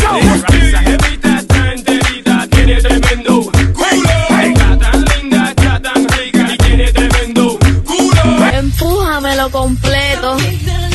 Esa jevita está enterita, tiene tremendo culo. Está tan linda, está tan rica y tiene tremendo culo. Empújamelo completo.